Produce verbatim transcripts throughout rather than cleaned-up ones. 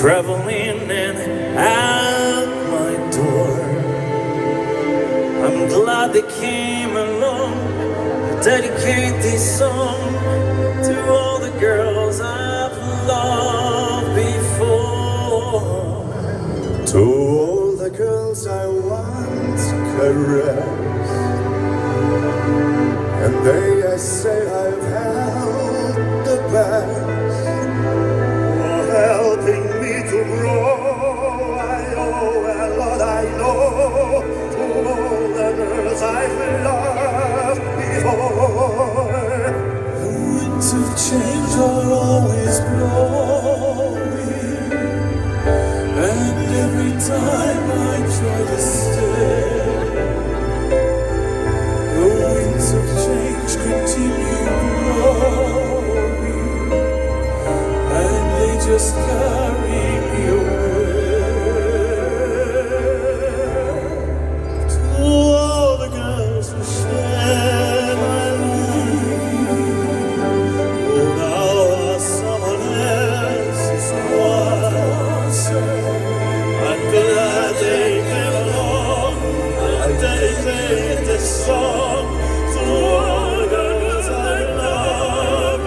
traveling in and out my door. I'm glad they came along. I dedicate this song to all the girls I've loved before, to all the girls I once caressed, and they, I say, I've held the best, for helping me to grow. I owe a lot, I know, to all the girls I've loved before. The winds of change are always blowing, and every time I try to stay, the winds of change continue blowing, and they just carry me away. To all the girls who share my life, oh, now someone else's wife. I'm glad they came along. I dedicate this song to all the girls I loved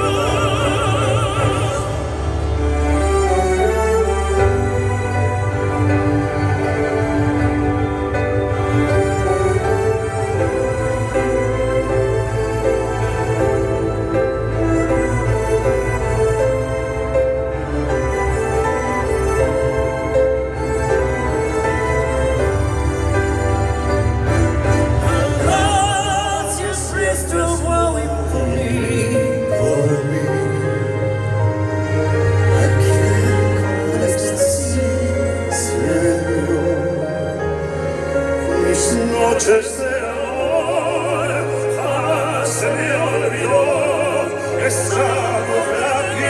noches de amor, jamás se me olvidó esa mujer aquí.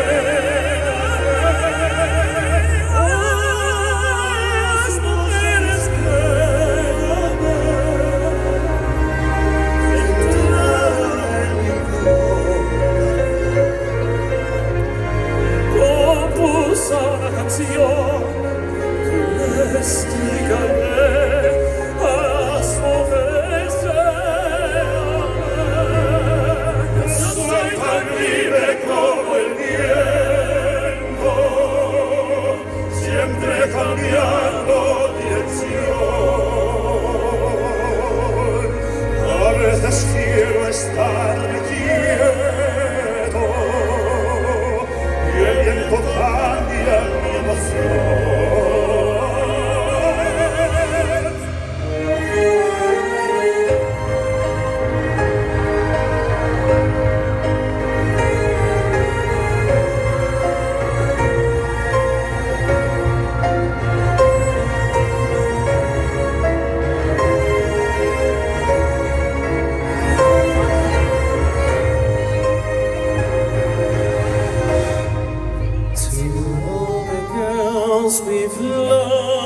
Las mujeres que amé entraron en mi corazón. Compuso una canción que les dedicaré. Cambiando dirección, a veces quiero estar quieto y el viento cambia mi emoción. we've loved.